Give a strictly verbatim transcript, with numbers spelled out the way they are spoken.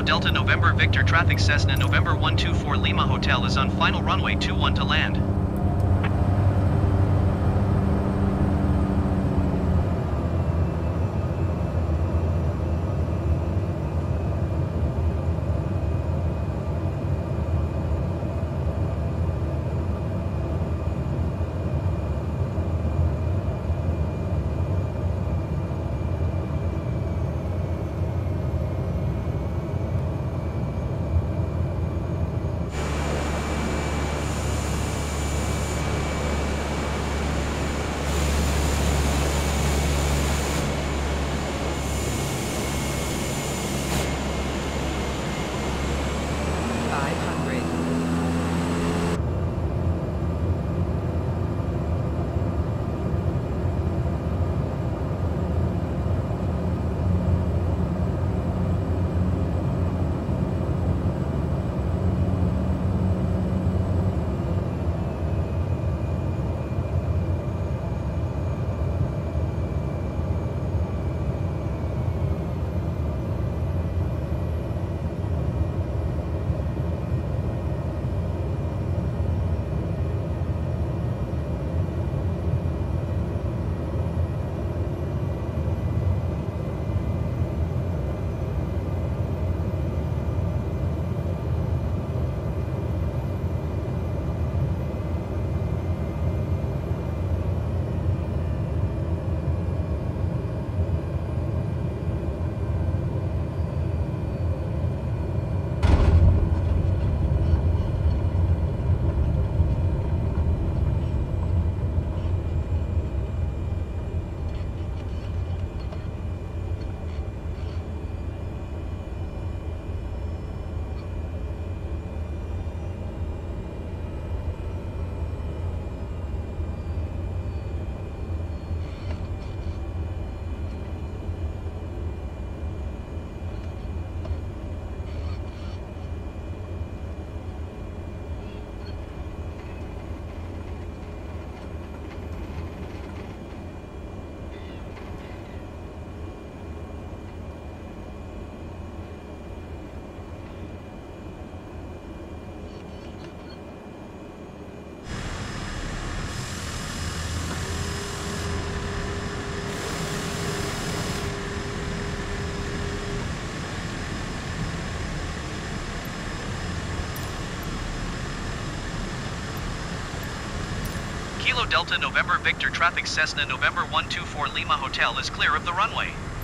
Delta November Victor traffic Cessna November one two four Lima Hotel is on final runway two one to land. Kilo Delta November Victor traffic Cessna November one two four Lima Hotel is clear of the runway.